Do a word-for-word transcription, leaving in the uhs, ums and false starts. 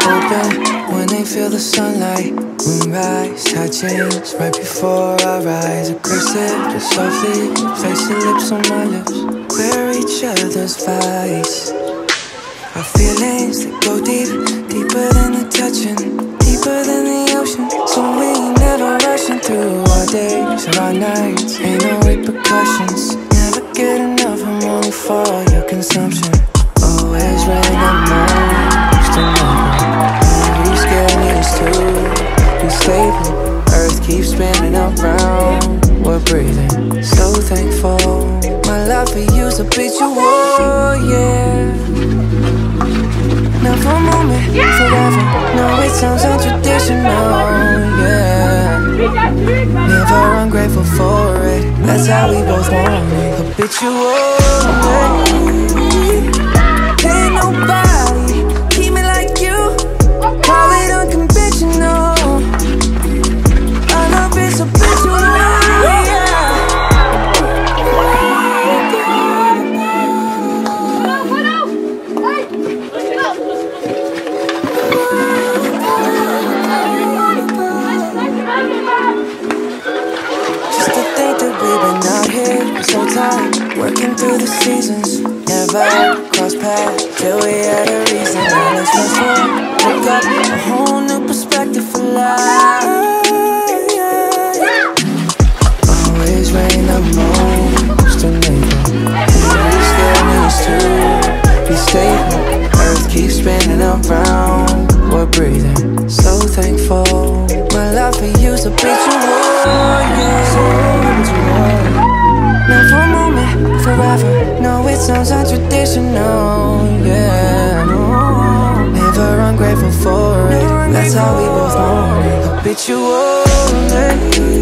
open when they feel the sunlight. Moonrise, high chains, right before our eyes. A cursive, just softly place your lips on my lips. We're each other's vice. Our feelings, they go deep, deeper than the touching, deeper than the ocean. So we never rushing through our days or our nights. Ain't no repercussions. Never get enough, I'm only for your consumption. Always rain on most of me. We scared needs to be stable. Earth keeps spinning around. We're breathing, so thankful. My love for you's habitual, yeah. Not for a moment, yeah. Forever. No, it sounds untraditional, yeah. Never ungrateful for it. That's how we both want it. Habitual, yeah. Ain't nobody keep me like you. Call it unconventional. I love it's habitual, yeah. So tired, working through the seasons. Never cross paths till we had a reason. Now let's fast forward, wake up, a whole new perspective for life. Always rain the most on me. We still needs to be stable. Earth keeps spinning around. We're breathing, so thankful. My love for you's habitual, yeah. So habitual. Not for a moment, forever. No, it sounds untraditional, yeah. No, never ungrateful for it. That's how we both want it. Habitual, yeah.